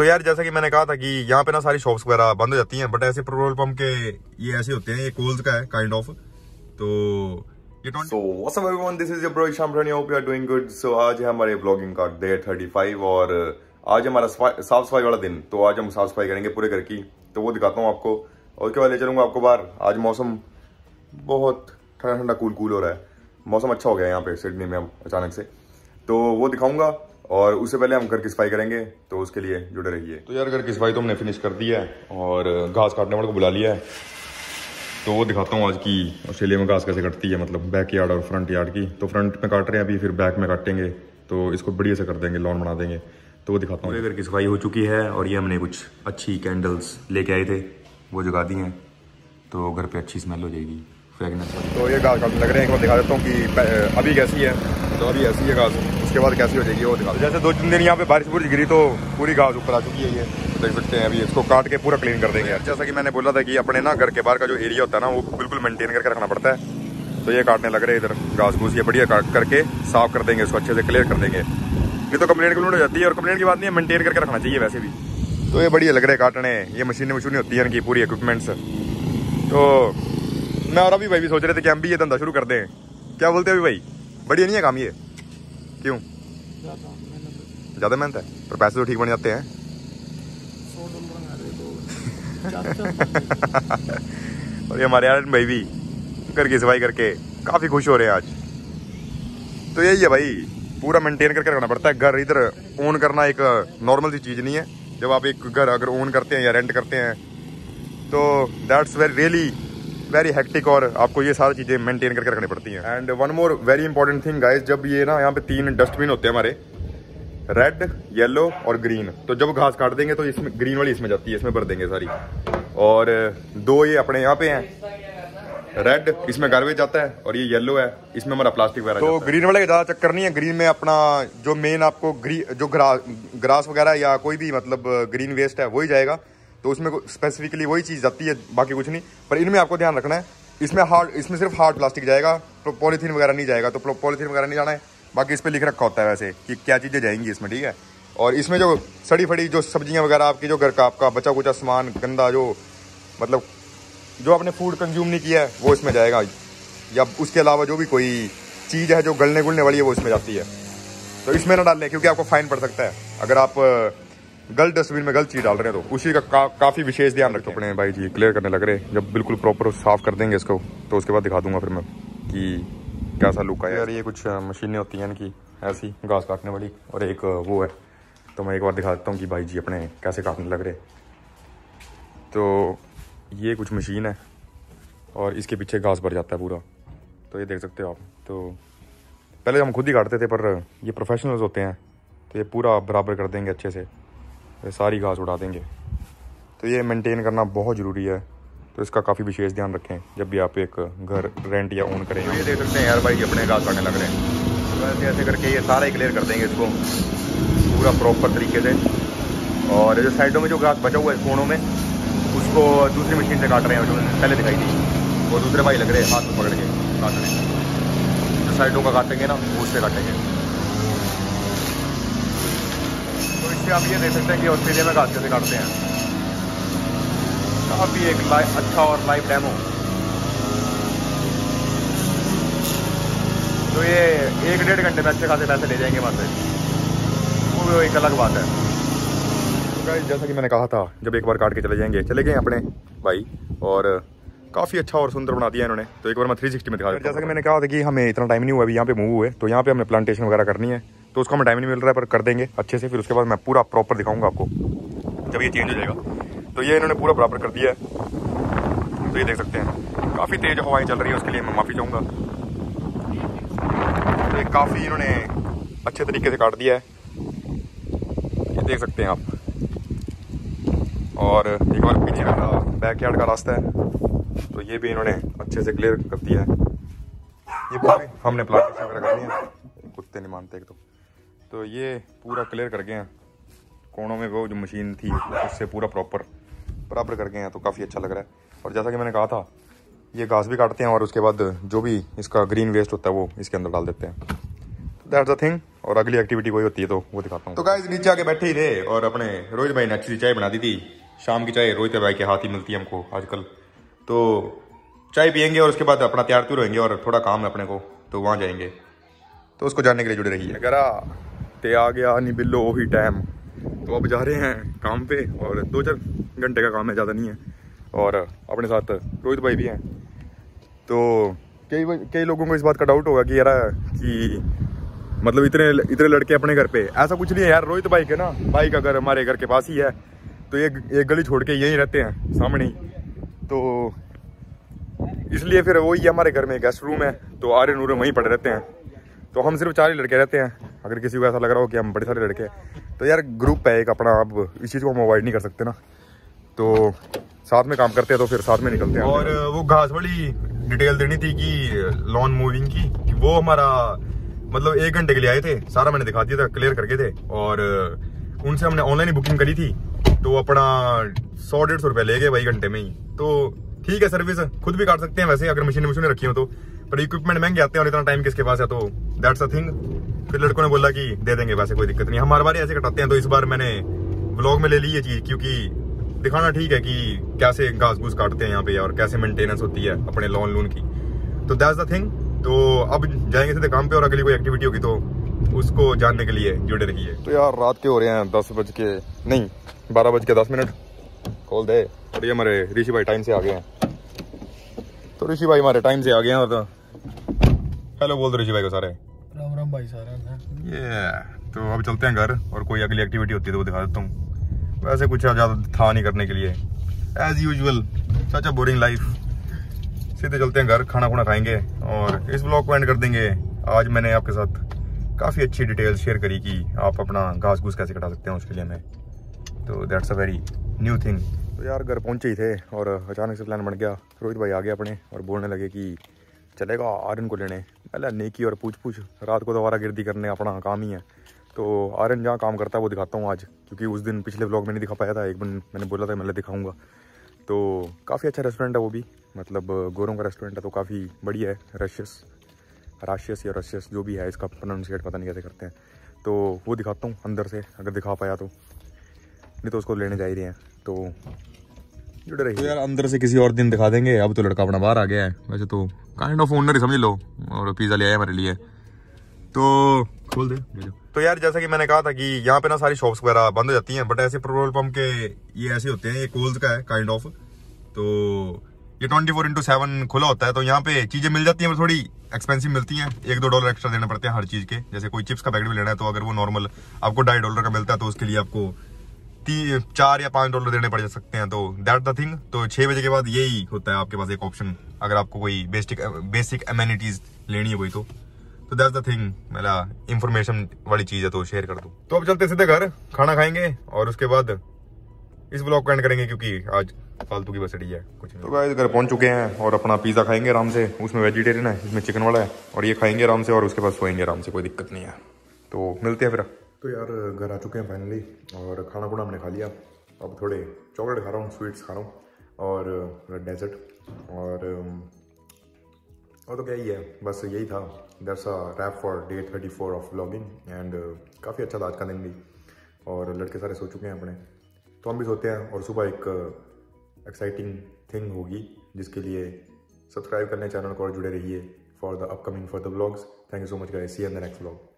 तो यार जैसा कि मैंने कहा था कि यहाँ पे ना सारी शॉप्स वगैरह बंद हो जाती हैं, बट ऐसे पेट्रोल पंप के ये ऐसे होते हैं, ये कोल्स का है काइंड ऑफ। तो ये So what's up everyone, this is your bro Isham Rani, hope you are doing good। So आज है हमारे ब्लॉगिंग का डे 35 और आज हमारा साफ सफाई वाला दिन। तो आज हम साफ सफाई करेंगे पूरे घर की, तो वो दिखाता हूँ आपको और उसके बाद ले चलूंगा आपको बाहर। आज मौसम बहुत ठंडा ठंडा कूल हो रहा है, मौसम अच्छा हो गया है यहाँ पे सिडनी में अचानक से, तो वो दिखाऊंगा। और उससे पहले हम घर की सफाई करेंगे, तो उसके लिए जुड़े रहिए। तो यार घर की सफाई तो हमने फिनिश कर दी है और घास काटने वाले को बुला लिया है, तो वो दिखाता हूँ आज की ऑस्ट्रेलिया में घास कैसे कटती है, मतलब बैक यार्ड और फ्रंट यार्ड की। तो फ्रंट में काट रहे हैं अभी, फिर बैक में काटेंगे, तो इसको बढ़िया से कर देंगे, लॉन बना देंगे। तो वो दिखाता हूँ। घर की सफाई हो चुकी है और ये हमने कुछ अच्छी कैंडल्स लेके आए थे, वो जगा दी हैं, तो घर पे अच्छी स्मेल हो जाएगी, फ्रेगनेंस। तो ये घास काटने लग रहे हैं, एक बार दिखा देता हूँ कि अभी कैसी है। तो अभी ऐसी है घास, उसके बाद कैसी हो जाएगी वो दिखा। जैसे 2-3 दिन यहाँ पे बारिश पूरी गिरी तो पूरी घास ऊपर आ चुकी है, ये देख सकते हैं। अभी इसको काट के पूरा क्लीन कर देंगे यार। जैसा कि मैंने बोला था कि अपने ना घर के बाहर का जो एरिया होता है ना, वो बिल्कुल मेंटेन करके रखना पड़ता है। तो ये काटने लग रहे हैं इधर घास घूस, ये बढ़िया काट करके साफ कर देंगे, इसको अच्छे से क्लियर कर देंगे। ये तो कंप्लेंट हो जाती है, और कंप्लेंट की बात नहीं है, मेंटेन करके रखना चाहिए वैसे भी। तो ये बढ़िया लग रहे हैं काटने, ये मशीनें होती है इनकी पूरी इक्विपमेंट्स। तो मैं और अभी भाई भी सोच रहे थे कि हम भी ये धंधा शुरू कर दें, क्या बोलते हैं अभी भाई? बढ़िया नहीं है काम ये? क्यों? ज़्यादा मेहनत है पर पैसे तो ठीक बन जाते हैं। और ये हमारे यार भाई भी घर की सफाई करके काफ़ी खुश हो रहे हैं आज। तो यही है भाई, पूरा मेंटेन करके रखना पड़ता है घर। इधर ओन करना एक नॉर्मल सी चीज़ नहीं है। जब आप एक घर अगर ओन करते हैं या रेंट करते हैं, तो दैट्स वेरी हेक्टिक, और आपको ये सारी चीज़ें मेंटेन करके रखनी पड़ती हैं। And one more very important thing guys, जब ये ना यहाँ पे 3 डस्टबिन होते हैं हमारे, रेड, येलो और ग्रीन। तो जब घास काट देंगे तो इसमें ग्रीन वाली इसमें जाती है, इसमें भर देंगे सारी। और 2 ये अपने यहाँ पे हैं, रेड इसमें गार्बेज जाता है और ये येलो है, इसमें हमारा प्लास्टिक वगैरह। तो ग्रीन वाले का ज़्यादा चक्कर नहीं है। ग्रीन में अपना जो मेन आपको जो ग्रास वगैरह या कोई भी मतलब ग्रीन वेस्ट है वही जाएगा, तो उसमें स्पेसिफिकली वही चीज़ जाती है, बाकी कुछ नहीं। पर इनमें आपको ध्यान रखना है, इसमें सिर्फ हार्ड प्लास्टिक जाएगा, तो पॉलीथीन वगैरह नहीं जाएगा। तो पॉलीथीन वगैरह नहीं जाना है, बाकी इस पर लिख रखा होता है वैसे कि क्या चीज़ें जाएंगी इसमें, ठीक है। और इसमें जो सड़ी फड़ी जो सब्जियां वगैरह आपकी, जो घर का आपका बचा कुचा सामान गंदा, जो मतलब जो आपने फूड कंज्यूम नहीं किया है, वो इसमें जाएगा। या उसके अलावा जो भी कोई चीज़ है जो गलने गुलने वाली है, वो इसमें जाती है। तो इसमें ना डालें, क्योंकि आपको फाइन पड़ सकता है अगर आप गलत डस्टबिन में गलत चीज़ डाल रहे हैं। तो उसी का काफ़ी विशेष ध्यान रखो। अपने भाई जी क्लियर करने लग रहे हैं, जब बिल्कुल प्रॉपर साफ़ कर देंगे इसको, तो उसके बाद दिखा दूंगा फिर मैं कि कैसा लुक है यार। ये कुछ मशीनें होती हैं इनकी ऐसी घास काटने वाली, और एक वो है। तो मैं एक बार दिखा देता हूँ कि भाई जी अपने कैसे काटने लग रहे। तो ये कुछ मशीन है और इसके पीछे घास भर जाता है पूरा, तो ये देख सकते हो आप। तो पहले हम खुद ही काटते थे, पर ये प्रोफेशनल्स होते हैं, तो ये पूरा बराबर कर देंगे अच्छे से, ये सारी घास उड़ा देंगे। तो ये मेंटेन करना बहुत ज़रूरी है, तो इसका काफ़ी विशेष ध्यान रखें जब भी आप एक घर रेंट या ओन करें। तो ये देख सकते हैं यार भाई जी अपने घास काटने लग रहे हैं। तो ऐसे ऐसे करके ये सारा ही क्लियर कर देंगे इसको पूरा प्रॉपर तरीके से। और जो साइडों में जो घास बचा हुआ है कोनों में, उसको दूसरी मशीन से काट रहे हैं, जो पहले दिखाई थी। और दूसरे भाई लग रहे हैं हाथ में पकड़ के काटने, जो साइडों का काटेंगे ना वो उससे काटेंगे। तो इससे आप ये देख सकते हैं कि ऑस्ट्रेलिया में घास कैसे काटते हैं। काफ़ी एक अच्छा और लाइव डेमो। तो ये 1-1.5 घंटे में अच्छे खासे पैसे ले जाएंगे वहाँ से, वो एक अलग बात है। तो गाइस जैसा कि मैंने कहा था, जब एक बार काट के चले गए अपने भाई, और काफ़ी अच्छा और सुंदर बना दिया इन्होंने। तो एक बार मैं 360 में दिखा। जैसा कि मैंने कहा था कि हमें इतना टाइम नहीं हुआ अभी यहाँ पे मूव हुए, तो यहाँ पे हमें प्लांटेशन वगैरह करनी है, तो उसका हमें टाइम नहीं मिल रहा है, पर कर देंगे अच्छे से। फिर उसके बाद मैं पूरा प्रॉपर दिखाऊंगा आपको जब ये चेंज हो जाएगा। तो ये इन्होंने पूरा बराबर कर दिया है, तो ये देख सकते हैं काफ़ी तेज़ हवाएं चल रही है, उसके लिए मैं माफ़ी चाहूँगा। तो ये काफ़ी इन्होंने अच्छे तरीके से काट दिया है, ये देख सकते हैं आप। और एक बार पीछे का बैकयार्ड का रास्ता है, तो ये भी इन्होंने अच्छे से क्लियर कर दिया है। ये पूरी हमने प्लांटेशन वगैरह करनी है, कुत्ते नहीं मानते एक तो ये पूरा क्लियर कर गए हैं। कोनों में वो जो मशीन थी उससे पूरा प्रॉपर बराबर कर गए हैं, तो काफ़ी अच्छा लग रहा है। और जैसा कि मैंने कहा था, ये घास भी काटते हैं और उसके बाद जो भी इसका ग्रीन वेस्ट होता है वो इसके अंदर डाल देते हैं। That's the thing. और अगली एक्टिविटी कोई होती है तो वो दिखाता हूँ। तो गाइस नीचे आके बैठे ही थे और अपने रोहित भाई ने अच्छी चाय बना दी थी। शाम की चाय रोहित भाई के हाथ ही मिलती है हमको आजकल। तो चाय पियेंगे और उसके बाद अपना तैयार होंगे और थोड़ा काम है अपने को, तो वहाँ जाएंगे। तो उसको जानने के लिए जुड़े रहिए। अगर ते आ गया नहीं बिल्लो वही टाइम, तो अब जा रहे हैं काम पे और 2-4 घंटे का काम है, ज़्यादा नहीं है। और अपने साथ रोहित भाई भी हैं। तो कई लोगों को इस बात का डाउट होगा कि यार कि मतलब इतने लड़के अपने घर पे, ऐसा कुछ नहीं है यार। रोहित भाई के ना भाई का घर हमारे घर के पास ही है, तो एक गली छोड़ के यहीं रहते हैं सामने ही। तो इसलिए फिर वही हमारे घर में गेस्ट रूम है, तो आर्यन नूरे वहीं पड़े रहते हैं। तो हम सिर्फ 4 ही लड़के रहते हैं। अगर किसी को ऐसा लग रहा हो कि हम बड़े सारे लड़के हैं, तो यार ग्रुप है एक अपना, अब इस चीज़ को हम अवॉइड नहीं कर सकते ना। तो साथ में काम करते हैं तो फिर साथ में निकलते हैं। और वो घास वाली डिटेल देनी थी कि लॉन मूविंग की, कि वो हमारा मतलब 1 घंटे के लिए आए थे, सारा मैंने दिखा दिया था, क्लियर करके थे। और उनसे हमने ऑनलाइन ही बुकिंग करी थी, तो अपना 100-150 रुपये ले गए भाई घंटे में ही। तो ठीक है, सर्विस खुद भी काट सकते हैं वैसे अगर मशीनें रखी हो तो, पर इक्विपमेंट महंगे आते हैं और इतना टाइम किसके पास है, तो दैट्स अ थिंग। फिर लड़कों ने बोला कि दे देंगे, वैसे कोई दिक्कत नहीं, हम हर बार ऐसे कटाते हैं। तो इस बार मैंने व्लॉग में ले ली ये चीज़, क्योंकि दिखाना ठीक है कि कैसे घास घूस काटते हैं यहाँ पे और कैसे मेंटेनेंस होती है अपने लॉन की। तो दैट्स द थिंग। तो अब जाएंगे सीधे काम पे और अगली कोई एक्टिविटी होगी तो उसको जानने के लिए जुड़े रहिए। तो यार रात के हो रहे हैं 12:10 खोल दे। और ये हमारे ऋषि भाई टाइम से आ गए हैं। तो ऋषि भाई हमारे टाइम से आ गए हैं। और हेलो बोल दो ऋषि भाई को सारे। राम राम भाई सारे। ये तो अब चलते हैं घर, और कोई अगली एक्टिविटी होती है तो वो दिखा देता हूँ। वैसे कुछ ज़्यादा था नहीं करने के लिए, as usual such a boring life. सीधे चलते हैं घर, खाना खुना खाएंगे और इस ब्लॉग को एंड कर देंगे। आज मैंने आपके साथ काफ़ी अच्छी डिटेल्स शेयर करी कि आप अपना घास घूस कैसे कटा सकते हैं उसके लिए मैं, तो that's a very new thing. तो यार घर पहुंचे ही थे और अचानक से प्लान बन गया। रोहित भाई आ गए अपने और बोलने लगे कि चलेगा आर्यन को लेने। पहले नेकी और पूछ रात को दोबारा गिरदी करने अपना काम ही है। तो आर्यन जहाँ काम करता है वो दिखाता हूँ आज, क्योंकि उस दिन पिछले व्लॉग में नहीं दिखा पाया था। एक दिन मैंने बोला था मैं दिखाऊंगा। तो काफ़ी अच्छा रेस्टोरेंट है वो भी, मतलब गोरों का रेस्टोरेंट है, तो काफ़ी बढ़िया है। राशियस या रशियस जो भी है, इसका प्रोनाउंसिएट पता नहीं कैसे करते हैं। तो वो दिखाता हूँ अंदर से, अगर दिखा पाया तो, नहीं तो उसको लेने जा ही रहे हैं। तो जुड़े रहिए। तो यार अंदर से किसी और दिन दिखा देंगे, अब तो लड़का अपना बाहर आ गया है। वैसे तो काइंड ऑफ ओनर ही समझ लो, और पिज़्ज़ा ले आया हमारे लिए, तो खोल दे। तो यार जैसा कि मैंने कहा था कि यहाँ पे ना सारी शॉप्स वगैरह बंद हो जाती हैं, बट ऐसे पेट्रोल पंप के ये ऐसे होते हैं, ये कोल्स का है काइंड ऑफ। तो ये 24/7 खुला होता है, तो यहाँ पे चीजें मिल जाती हैं, थोड़ी एक्सपेंसिव मिलती हैं। $1-2 एक्स्ट्रा देने पड़ते हैं हर चीज के। जैसे कोई चिप्स का पैकेट भी लेना है, तो अगर वो नॉर्मल आपको $2.5 का मिलता है, तो उसके लिए आपको $4 या $5 देने पड़ सकते हैं। तो दैट द थिंग। तो 6 बजे के बाद यही होता है आपके पास एक ऑप्शन, अगर आपको कोई बेसिक एमेनिटीज लेनी है कोई तो दैट्स द थिंग। मेरा इंफॉर्मेशन वाली चीज है तो शेयर कर दूं। तो अब चलते सीधे घर, खाना खाएंगे और उसके बाद इस ब्लॉग को एंड करेंगे, क्योंकि आज फालतू की बसड़ी है कुछ नहीं। तो गाइस घर पहुंच चुके हैं और अपना पिज़्ज़ा खाएंगे आराम से। उसमें वेजिटेरियन है, इसमें चिकन वाला है, और ये खाएंगे आराम से और उसके बाद सोएंगे आराम से, कोई दिक्कत नहीं है। तो मिलते हैं फिर। तो यार घर आ चुके हैं फाइनली, और खाना खुना हमने खा लिया। अब थोड़े चॉकलेट खा रहा हूँ, स्वीट्स खा रहा हूँ, और डेजर्ट और तो क्या ही है, बस यही था। That's a wrap for day 34 of vlogging. And काफ़ी अच्छा था आज का दिन भी, और लड़के सारे सो चुके हैं अपने, तो हम भी सोते हैं। और सुबह एक एक्साइटिंग थिंग होगी, जिसके लिए सब्सक्राइब करने चैनल को और जुड़े रहिए for the upcoming for the vlogs. Thank you so much guys, see you in the next vlog.